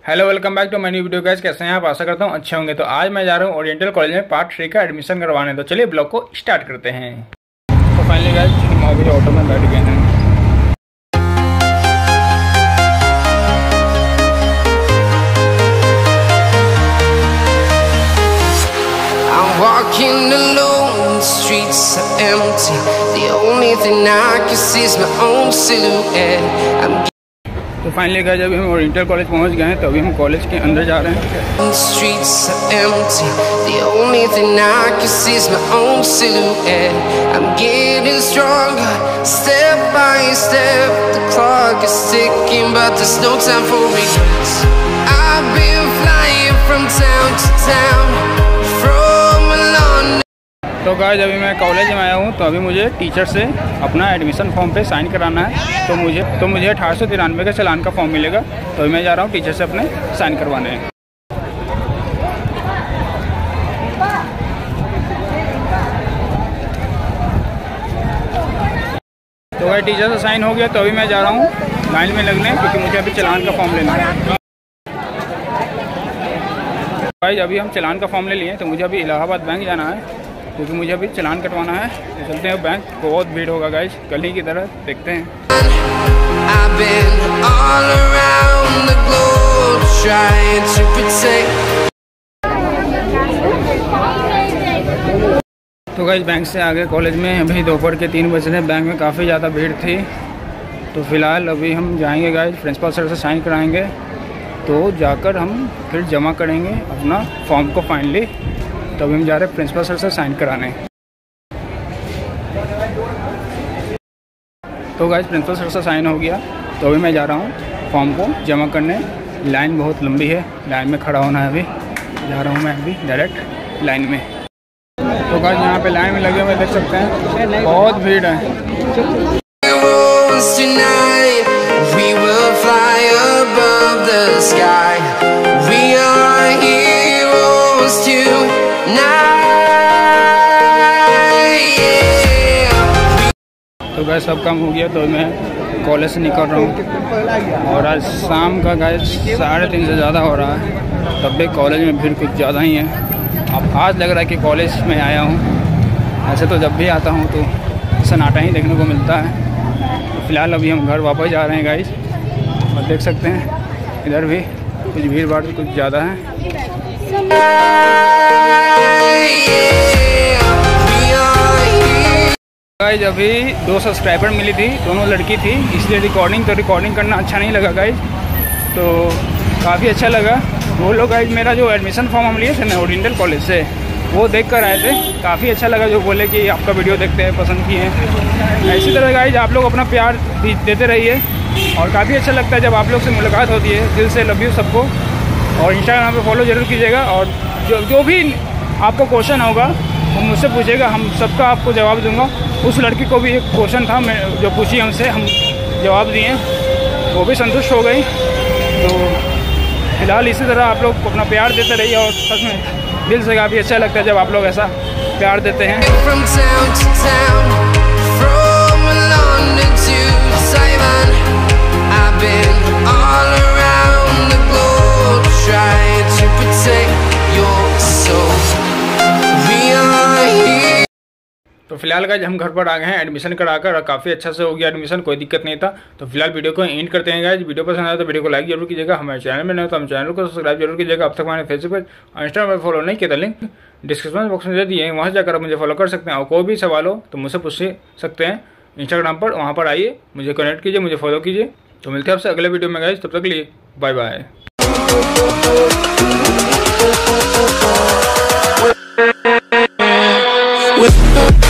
Hello welcome back to my new video guys. कैसे हैं आप? आशा करता हूँ अच्छे होंगे। तो आज मैं जा रहा हूँ ओरिएंटल कॉलेज में पार्ट 3 का एडमिशन करवाने। तो चलिए ब्लॉग को स्टार्ट करते हैं। तो फाइनली गाइस हम अभी ऑटो में बैठ गए हैं। Walking alone, the streets are empty. The only thing I can see is my own silhouette. तो फाइनली गाइस अभी हम ओरिएंटल कॉलेज पहुंच गए हैं। तो अभी हम कॉलेज के अंदर जा रहे हैं। The streets are empty. The only thing I can see is my own silhouette. I'm getting stronger, step by step. The clock is ticking, but there's no time for regrets. I've been flying from town to town. तो guys अभी मैं college में आया हूँ। तो अभी मुझे teacher से अपना एडमिशन फॉर्म पे साइन कराना है। तो मुझे 1893 का चालान का फॉर्म मिलेगा। तो अभी मैं जा रहा हूँ टीचर से अपने साइन करवाने। तो गाइस टीचर से साइन हो गया। तो अभी मैं जा रहा हूँ लाइन में लगने, क्योंकि मुझे अभी चालान का फॉर्म लेना है। गाइस अभी हम चालान का फॉर्म ले लिए। तो मुझे अभी इलाहाबाद बैंक जाना है, क्योंकि मुझे अभी चालान कटवाना है। तो चलते हैं बैंक। बहुत भीड़ होगा गाइस, गली की तरह देखते हैं। तो गाइस बैंक से आगे कॉलेज में अभी दोपहर के 3 बज रहे हैं। बैंक में काफ़ी ज़्यादा भीड़ थी। तो फिलहाल अभी हम जाएंगे गाइस, प्रिंसिपल सर से साइन कराएंगे। तो जाकर हम फिर जमा करेंगे अपना फॉर्म को फाइनली। तो अभी हम जा रहे हैं प्रिंसिपल सर से साइन कराने। तो गाइस प्रिंसिपल सर से साइन हो गया। तो अभी मैं जा रहा हूँ फॉर्म को जमा करने। लाइन बहुत लंबी है, लाइन में खड़ा होना है। अभी जा रहा हूँ मैं अभी डायरेक्ट लाइन में। तो गाइस यहाँ पे लाइन में लगे हुए देख सकते हैं, बहुत भीड़ है। तो गाइस सब काम हो गया। तो मैं कॉलेज से निकल रहा हूँ। और आज शाम का गाइस 3:30 से ज़्यादा हो रहा है। तब भी कॉलेज में भीड़ कुछ ज़्यादा ही है। अब आज लग रहा है कि कॉलेज में आया हूँ। ऐसे तो जब भी आता हूँ तो सन्नाटा ही देखने को मिलता है। तो फिलहाल अभी हम घर वापस जा रहे हैं गाइस। और देख सकते हैं इधर भी कुछ भीड़ भाड़ कुछ ज़्यादा है। गाइस अभी 2 सब्सक्राइबर मिली थी, दोनों लड़की थी, इसलिए रिकॉर्डिंग करना अच्छा नहीं लगा गाइस। तो काफ़ी अच्छा लगा। वो लोग गाइस मेरा जो एडमिशन फॉर्म हम लिए थे ना ओरिएंटल कॉलेज से, वो देख कर आए थे। काफ़ी अच्छा लगा जो बोले कि आपका वीडियो देखते हैं, पसंद किए हैं। इसी तरह गाइस आप लोग अपना प्यार देते रहिए। और काफ़ी अच्छा लगता है जब आप लोग से मुलाकात होती है। दिल से लव यू सबको। और इंस्टाग्राम पे फॉलो ज़रूर कीजिएगा। और जो भी आपको क्वेश्चन होगा वो मुझसे पूछेगा, हम सबका आपको जवाब दूंगा। उस लड़की को भी एक क्वेश्चन था जो पूछी हमसे, हम जवाब दिए, वो भी संतुष्ट हो गई। तो फिलहाल इसी तरह आप लोग अपना प्यार देते रहिए। और सच में दिल से काफ़ी अच्छा लगता है जब आप लोग ऐसा प्यार देते हैं। तो फिलहाल गाइस हम घर पर आ गए हैं एडमिशन कराकर। और काफ़ी अच्छा से हो गया एडमिशन, कोई दिक्कत नहीं था। तो फिलहाल वीडियो को एंड करते हैं गाइस। वीडियो पसंद आया तो वीडियो को लाइक जरूर कीजिएगा। हमारे चैनल में नहीं तो हम चैनल को सब्सक्राइब जरूर कीजिएगा। अब तक हमारे फेसबुक पेज और इंस्टाग्राम पर फॉलो नहीं किया था, लिंक डिस्क्रिप्शन बॉक्स में दे दिए, वहाँ जाकर आप मुझे फॉलो कर सकते हैं। और कोई भी सवाल हो तो मुझसे पूछ सकते हैं इंस्टाग्राम पर, वहाँ पर आइए, मुझे कनेक्ट कीजिए, मुझे फॉलो कीजिए। तो मिलते हैं आपसे अगले वीडियो में गाइस। तब तक के लिए बाय बाय।